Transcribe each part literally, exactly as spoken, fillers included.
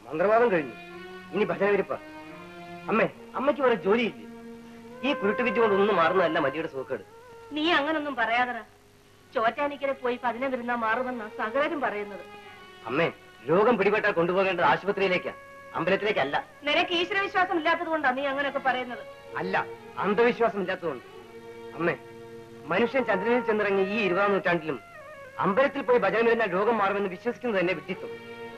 മന്ത്രവാദം കഴിഞ്ഞു, ഇനി ഭജന വിരിപ്പ. അമ്മേ, അമ്മയ്ക്ക് വേറെ ജോലിയില്ലേ? ഈ കുരുട്ടുവിദ്യ കൊണ്ടൊന്നും മാറുന്നതല്ല മല്ലിയുടെ സുഖക്കേട്. നീ അങ്ങനൊന്നും പറയാതറ. ചോറ്റാനിക്കരെ പോയി പതിനെ വരുന്ന മാറുമെന്നാ സകലരും പറയുന്നത്. അമ്മേ, രോഗം പിടിപെട്ടാൽ കൊണ്ടുപോകേണ്ടത് ആശുപത്രിയിലേക്കാ, അമ്പലത്തിലേക്കല്ല. നിനക്ക് ഈശ്വരവിശ്വാസം ഇല്ലാത്തത് കൊണ്ടാ നീ അങ്ങനെയൊക്കെ പറയുന്നത്. അല്ല, അന്ധവിശ്വാസം ഇല്ലാത്തതുകൊണ്ട്. അമ്മേ, മനുഷ്യൻ ചന്ദ്രനിൽ ചെന്നിറങ്ങി ഈ ഇരുപതാം നൂറ്റാണ്ടിലും അമ്പലത്തിൽ പോയി ഭജന വരുന്ന രോഗം മാറുമെന്ന് വിശ്വസിക്കുന്നത് തന്നെ വിഡ്ഢിത്തം.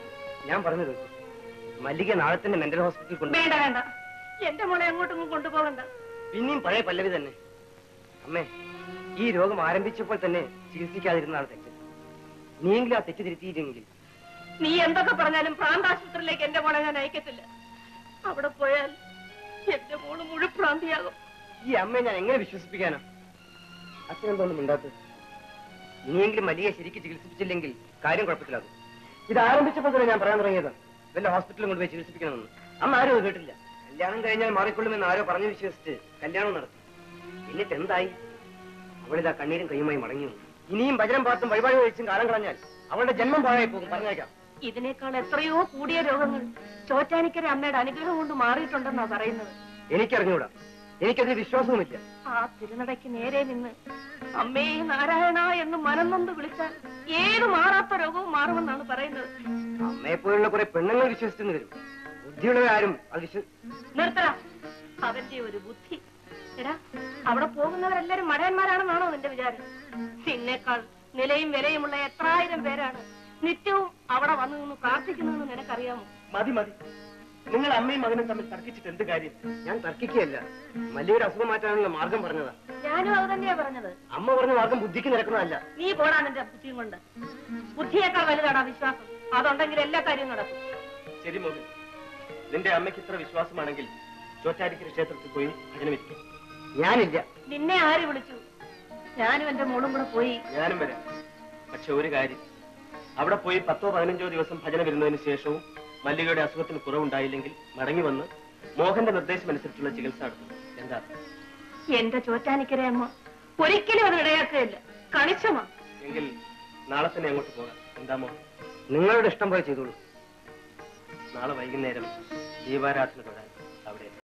ഞാൻ പറഞ്ഞത് മല്ലിക നാളെ തന്നെ മെന്റൽ ഹോസ്പിറ്റലിൽ കൊണ്ട്. വേണ്ട വേണ്ട, എന്റെ മോളെ എങ്ങോട്ടൊന്നും കൊണ്ടുപോകണ്ട. പിന്നെയും പഴയ പല്ലവി തന്നെ. അമ്മേ, ഈ രോഗം ആരംഭിച്ചപ്പോൾ തന്നെ ചികിത്സിക്കാതിരുന്നതാണ് തെറ്റ്. നീയെങ്കിലും ആ തെറ്റ് തിരുത്തിയില്ലെങ്കിൽ. നീ എന്തൊക്കെ പറഞ്ഞാലും പ്രാന്താശുപത്രിയിലേക്ക് എന്റെ മോളെ ഞാൻ അയക്കത്തില്ല. അവിടെ പോയാൽ എന്റെ മോള് മുഴുപ്രാന്തിയാകും. ഈ അമ്മയെ ഞാൻ എങ്ങനെ വിശ്വസിപ്പിക്കാനാ? അച്ഛനെന്തോന്നും ഉണ്ടാത്തത്? ഇനിയെങ്കിലും മല്ലികയെ ശരിക്കും ചികിത്സിപ്പിച്ചില്ലെങ്കിൽ കാര്യം കുഴപ്പത്തിലാകും. ഇത് ആരംഭിച്ചപ്പോൾ തന്നെ ഞാൻ പറയാൻ തുടങ്ങിയതാണ് വല്ല ഹോസ്പിറ്റലിൽ കൊണ്ടുപോയി ചികിത്സിപ്പിക്കണമെന്ന്. അന്ന് ആരും അത് കേട്ടില്ല. കല്യാണം കഴിഞ്ഞാൽ മാറിക്കൊള്ളുമെന്ന് ആരോ പറഞ്ഞു വിശ്വസിച്ച് കല്യാണം നടത്തി. എന്നിട്ട് എന്തായി? അവളിതാ കണ്ണീരും കയ്യുമായി മടങ്ങി വന്നു. ഇനിയും ഭജനം പാത്തും വഴിപാട് കഴിച്ചും കാലം കളഞ്ഞാൽ അവളുടെ ജന്മം പാഴായി പോകും, പറഞ്ഞേക്കാം. ഇതിനേക്കാൾ എത്രയോ കൂടിയ രോഗങ്ങൾ ചോറ്റാനിക്കര അമ്മയുടെ അനുഗ്രഹം കൊണ്ട് മാറിയിട്ടുണ്ടെന്നാ പറയുന്നത്. എനിക്കറിഞ്ഞൂടാ, എനിക്കതിന് വിശ്വാസവുമില്ല. ആ തിരുനടയ്ക്ക് നേരെ നിന്ന് അമ്മേ നാരായണ എന്ന് മനംനൊന്ന് വിളിച്ചാൽ ഏത് മാറാത്ത രോഗവും മാറുമെന്നാണ് പറയുന്നത്. അമ്മയെ പോലുള്ള കുറെ പെണ്ണുങ്ങൾ വിശ്വസിച്ചെന്ന് വരും. ബുദ്ധിയുള്ളവരാരും അത് വിശ്വ നിർത്തറ. അവന്റെ ഒരു ബുദ്ധി. എടാ, അവിടെ പോകുന്നവരെല്ലാരും മടയന്മാരാണെന്നാണോ നിന്റെ വിചാരം? നിന്നേക്കാൾ നിലയും വിലയുമുള്ള എത്രായിരം പേരാണ് നിത്യവും അവിടെ വന്നു നിന്ന് പ്രാർത്ഥിക്കുന്നതെന്ന് നിനക്കറിയാമോ? മതി മതി, നിങ്ങൾ അമ്മയും മകനും തമ്മിൽ തർക്കിച്ചിട്ട് എന്ത് കാര്യം? ഞാൻ തർക്കിക്കുകയല്ല, മല്ലിയുടെ അസുഖം മാറ്റാനുള്ള മാർഗം പറഞ്ഞതാ. ഞാനും അത് തന്നെയാ പറഞ്ഞത്. അമ്മ പറഞ്ഞ മാർഗം ബുദ്ധിക്ക് നിരക്കുന്നതല്ല. നീ പോടാ നിന്റെ ബുദ്ധിയും കൊണ്ട്. ബുദ്ധിയേക്കാൾ വലുതാടാ വിശ്വാസം. അതുണ്ടെങ്കിൽ എല്ലാ കാര്യവും നടക്കും. ശരി മോഹൻ, നിന്റെ അമ്മയ്ക്ക് ഇത്ര വിശ്വാസമാണെങ്കിൽ ചോറ്റാനിക്കര ക്ഷേത്രത്തിൽ പോയി ഭജന വെക്കും. ഞാനില്ല. നിന്നെ ആര് വിളിച്ചു? ഞാനും എന്റെ മോളും കൂടെ പോയി. ഞാനും വരാം. പക്ഷെ ഒരു കാര്യം, അവിടെ പോയി പത്തോ പതിനഞ്ചോ ദിവസം ഭജന വരുന്നതിന് ശേഷവും മല്ലികയുടെ അസുഖത്തിന് കുറവുണ്ടായില്ലെങ്കിൽ മടങ്ങി വന്ന് മോഹന്റെ നിർദ്ദേശം അനുസരിച്ചുള്ള ചികിത്സ നടത്തും. എന്താ? എന്റെ ചോറ്റാനിക്കര അമ്മ ഒരിക്കലും അത് ഇടയാക്കുകയില്ല. കണിച്ചമ്മ. എങ്കിൽ നാളെ തന്നെ അങ്ങോട്ട് പോകാം. എന്താ മോഹൻ? നിങ്ങളുടെ ഇഷ്ടം പോലെ ചെയ്തോളൂ. നാളെ വൈകുന്നേരം ദീപാരാധന തുടരാൻ അവിടെ